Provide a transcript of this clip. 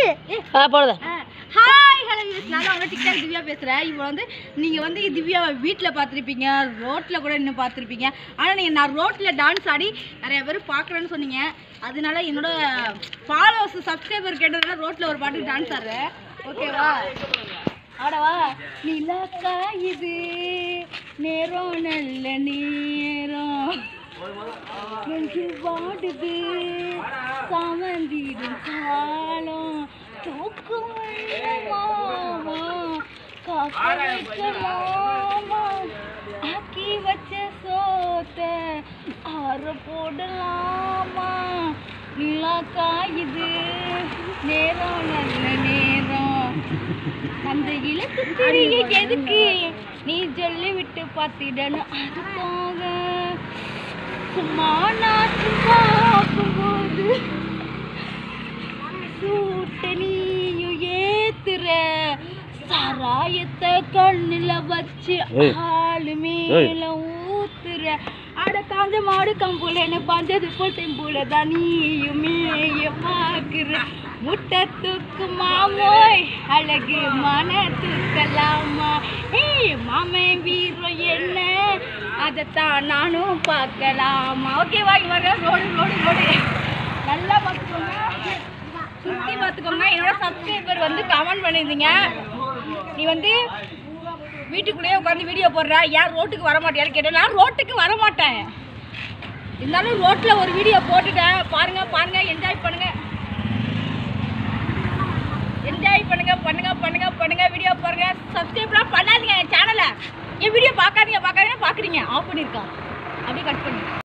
போடுதா. Hi hello use, நான் தான் TikTok Divya பேசுகிறேன். இப்போ வந்து நீங்கள் வந்து திவ்யாவை வீட்டில் பார்த்துருப்பீங்க, ரோட்டில் கூட இன்னும் பார்த்துருப்பீங்க. ஆனால் நீங்கள் நான் ரோட்டில் டான்ஸ் ஆடி நிறைய பேர் பார்க்குறேன்னு சொன்னீங்க. அதனால என்னோட ஃபாலோவர்ஸ் சப்ஸ்கிரைபர் கேட்டதுனால ரோட்டில் ஒரு பாட்டுக்கு டான்ஸ் ஆடுறேன். ஓகேவா? ஆடவா? நிலக்கா இது நேரம் நல்ல நேரம் நெஞ்சு வாடுது சாமந்திடும் காலம் தூக்கம் மாமா காக்க வைக்கலாமா ஆக்கி வச்ச சோத்த ஆற போடலாமா நிலக்கா இது நேரம் நல்ல நேரம் அந்த இலக்கு தெரிய எதுக்கு நீ சொல்லி விட்டு பார்த்திடணும் அதுக்காக சும்மா நாச்சு பார்க்கும்போது சூட்ட நீயும் ஏத்துற சாராயத்தை கண்ணுல வச்சு ஆளு மேல ஊத்துற அட காஞ்ச மாடு கம்புலன்னு பஞ்சது போல் தெம்புல தான் நீயும் மேய பார்க்குற முட்டை தூக்கு மாமோய் அழகு மன தூக்கலாமா ஏய் மாமன் வீரம் என்ன அதைத்தான் நானும் பார்க்கலாமா. ஓகேவா? இவங்க ரோடு ரோடு ரோடு நல்லா பார்த்துக்கோங்க, சுற்றி பார்த்துக்கோங்க. என்னோட சப்ஸ்கிரைபர் வந்து கமெண்ட் பண்ணியிருந்தீங்க, நீ வந்து வீட்டுக்குள்ளேயே உட்காந்து வீடியோ போடுற, ஏன் ரோட்டுக்கு வர மாட்டேன்னு கேட்டேன். நான் ரோட்டுக்கு வர மாட்டேன், இருந்தாலும் ரோட்டில் ஒரு வீடியோ போட்டுட்டேன். பாருங்கள் பாருங்கள், என்ஜாய் பண்ணுங்கள், என்ஜாய் பண்ணுங்க பண்ணுங்க பண்ணுங்க பண்ணுங்க, வீடியோ பாருங்க. சப்ஸ்கிரைப்லாம் பண்ணாதீங்க என் சேனலை. என் வீடியோ பார்க்காதீங்க பார்க்குறீங்க, ஆஃப் பண்ணியிருக்கான், அப்படியே கட் பண்ணி.